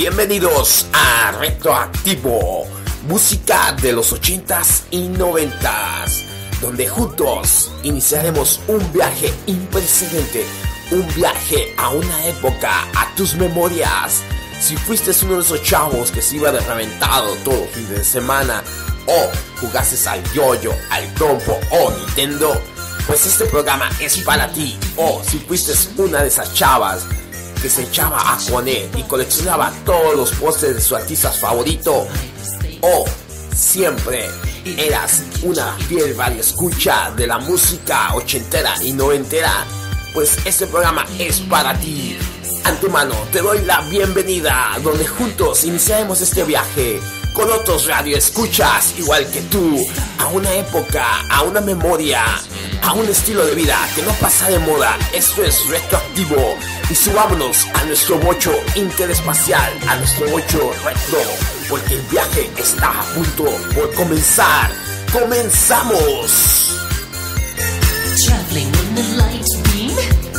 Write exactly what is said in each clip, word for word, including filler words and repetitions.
Bienvenidos a Retroactivo, música de los ochentas y noventas, donde juntos iniciaremos un viaje imprecedente, un viaje a una época, a tus memorias. Si fuiste uno de esos chavos que se iba de reventado todo el fin de semana, o jugaste al yoyo, al trompo o Nintendo, pues este programa es para ti. O si fuiste una de esas chavas que se echaba Aquanet y coleccionaba todos los pósters de su artista favorito, o siempre eras una fiel radioescucha de la música ochentera y noventera, pues este programa es para ti. Antemano te doy la bienvenida, donde juntos iniciaremos este viaje con otros radioescuchas igual que tú, a una época, a una memoria, a un estilo de vida que no pasa de moda. Esto es Retroactivo, y subámonos a nuestro bocho interespacial, a nuestro bocho retro, porque el viaje está a punto por comenzar. ¡Comenzamos! Traveling on the light beam,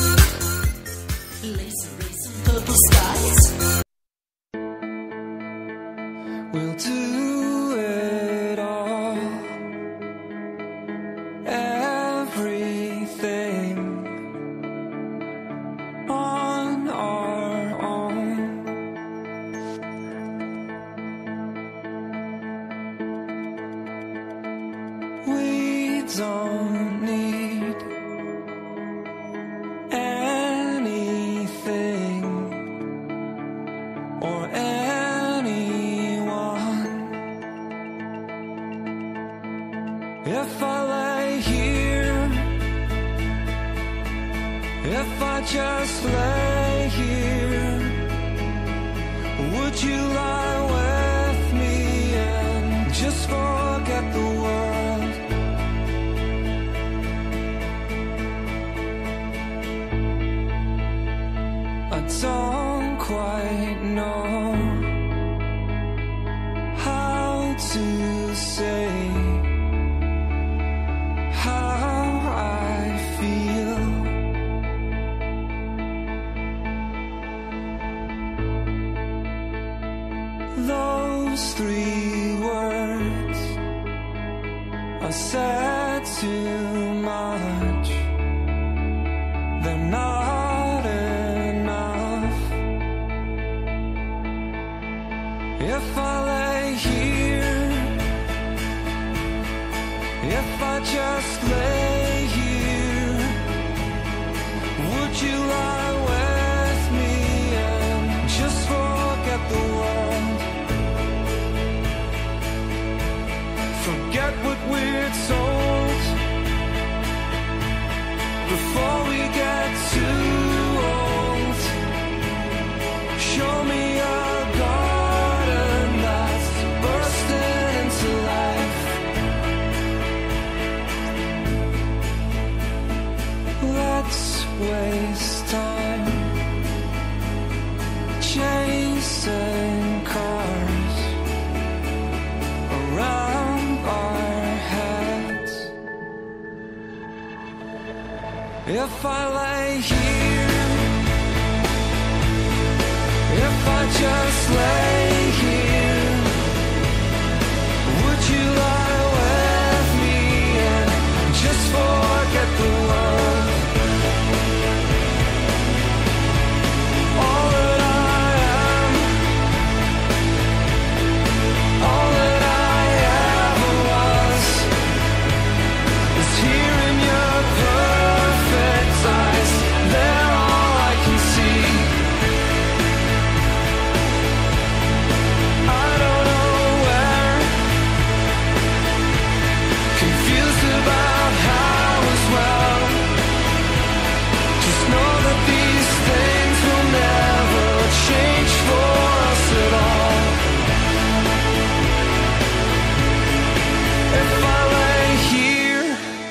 laser rays and purple skies. We'll do it all, everything on our own. We don't need anything or anyone. If I lay here, if I just lay here, would you lie with me and just forget the world? I don't quite know how to say how I feel. Those three words are said too much. They're not enough. If I lay here, if I just lay here, would you lie with me and just forget the world? Forget what we're told before we get too old. Show me a garden that's bursting into life. Let's waste time chasing cars around our heads. If I lay here, if I just lay here, would you lie with me and just forget the world? All that I am, all that I ever was, is here in your perfect eyes. They're all I can see. I don't know where, confused about how as well. Just know that these things will never change for us at all. If I lay here,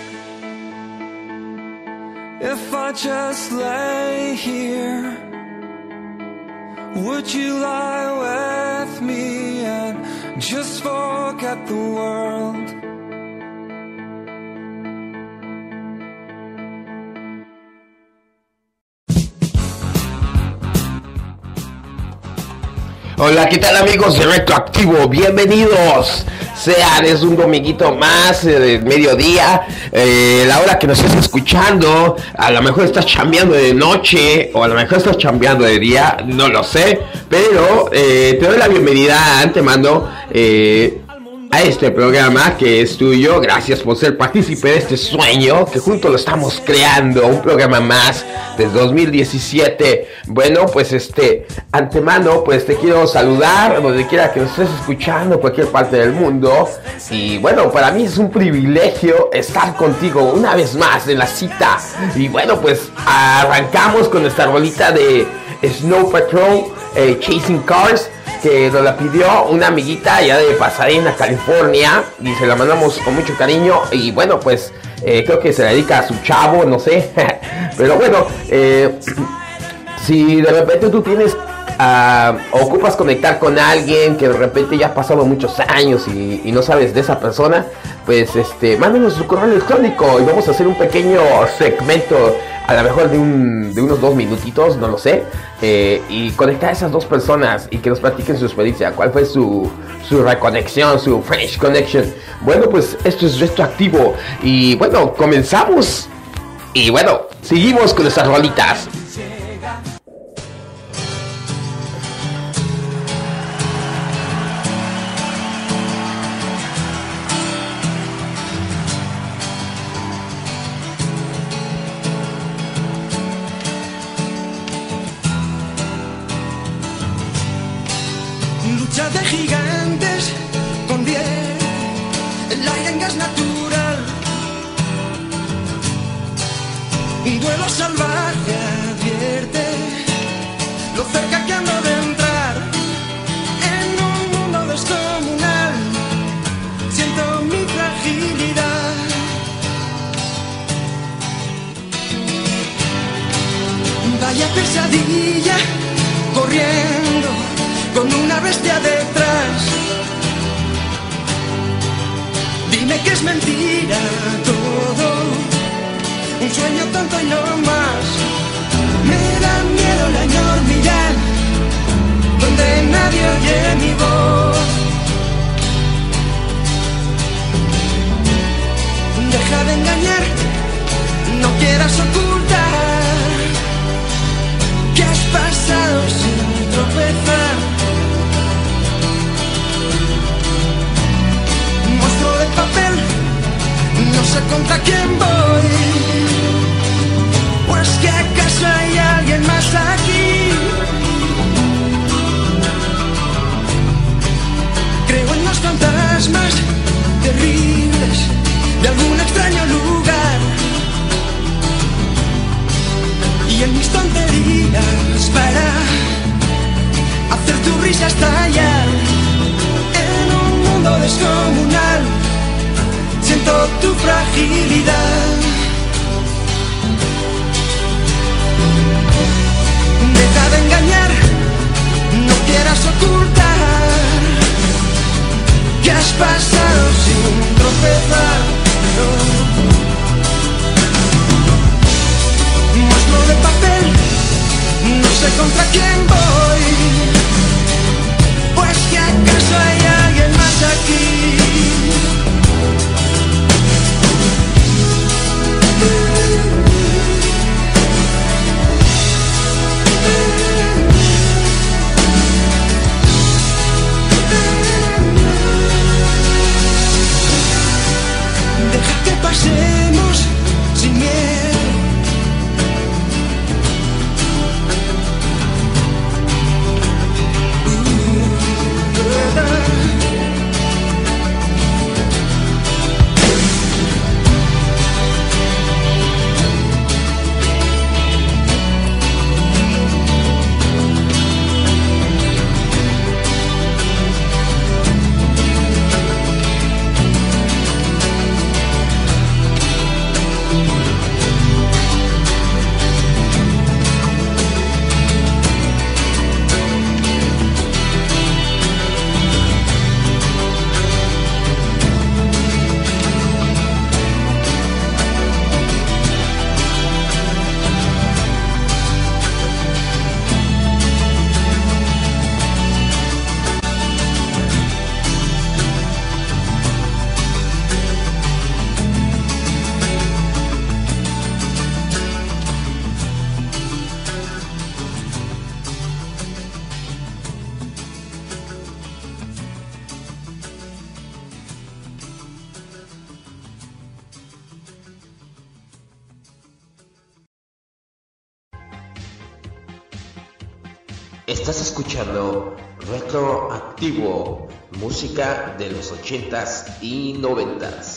if I just lay here, would you lie with me and just forget the world? Hola, ¿qué tal amigos de Retroactivo? Bienvenidos. Sean, es un dominguito más eh, de mediodía. Eh, la hora que nos estés escuchando, a lo mejor estás chambeando de noche o a lo mejor estás chambeando de día, no lo sé. Pero eh, te doy la bienvenida de antemano eh, a este programa que es tuyo. Gracias por ser partícipe de este sueño que juntos lo estamos creando. Un programa más del dos mil diecisiete. Bueno, pues este, antemano, pues te quiero saludar donde quiera que nos estés escuchando, cualquier parte del mundo. Y bueno, para mí es un privilegio estar contigo una vez más en la cita. Y bueno, pues arrancamos con nuestra rolita de Snow Patrol, eh, Chasing Cars, que nos la pidió una amiguita allá de Pasadena, California, y se la mandamos con mucho cariño. Y bueno, pues eh, creo que se la dedica a su chavo, no sé. Pero bueno, eh, si de repente tú tienes uh, ocupas conectar con alguien que de repente ya ha pasado muchos años y, y no sabes de esa persona, pues este, mándanos su correo electrónico y vamos a hacer un pequeño segmento, a lo mejor de, un, de unos dos minutitos, no lo sé, eh, y conectar a esas dos personas y que nos platiquen su experiencia, cuál fue su, su reconexión, su French Connection. Bueno, pues esto es Retroactivo y bueno, comenzamos y bueno, seguimos con nuestras rolitas. Lucha de gigantes con diez, el aire en gas natural. Un duelo salvaje advierte lo cerca que ando de entrar en un mundo descomunal. Siento mi fragilidad. Vaya pesadilla corriendo con una bestia detrás. Dime que es mentira todo, un sueño tonto y no más. Me da miedo la enormidad, donde nadie oye mi voz. Deja de engañar, no quieras ocultar que has pasado sin tropezar. Monstruo de papel, no sé contra quién voy. Pues que acaso hay alguien más aquí. Creo en los fantasmas terribles de algún extraño lugar y en mis tonterías para hacer tu risa estallar. En un mundo descomunal siento tu fragilidad. Deja de engañar, no quieras ocultar que has pasado sin tropezar. No. Monstruo de papel, no sé contra quién voy. Pues que acaso hay alguien más aquí. Deja que pasemos sin miedo. Estás escuchando Retroactivo, música de los ochentas y noventas.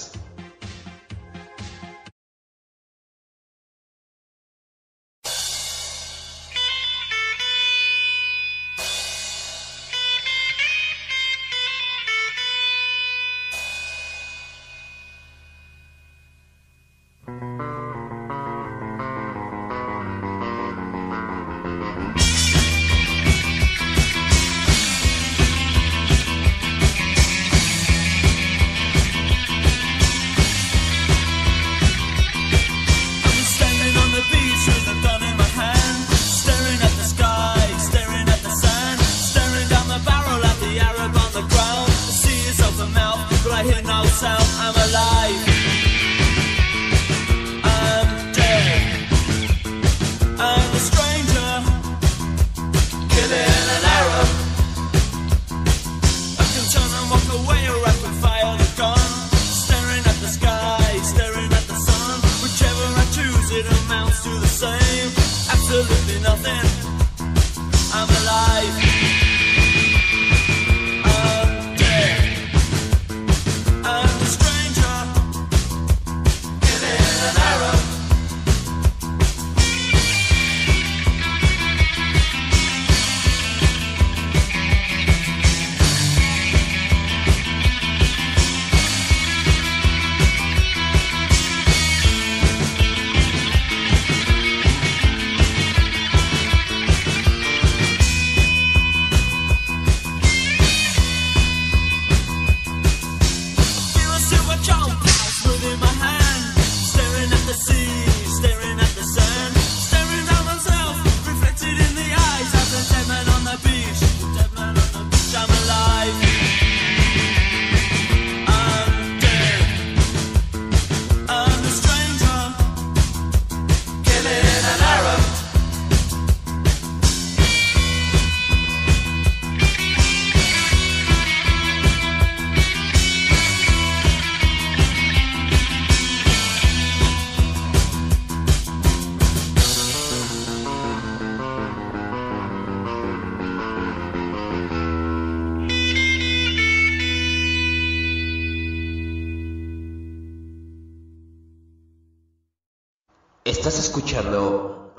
Estás escuchando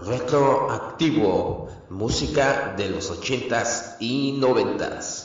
Retroactivo, música de los ochentas y noventas.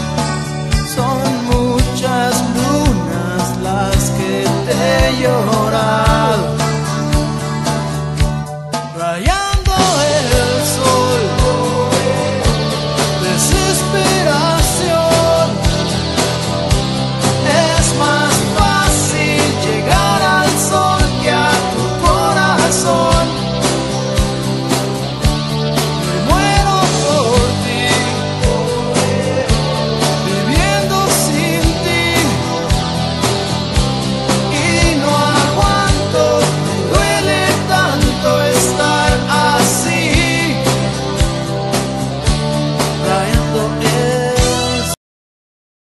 Son muchas lunas las que te lloran.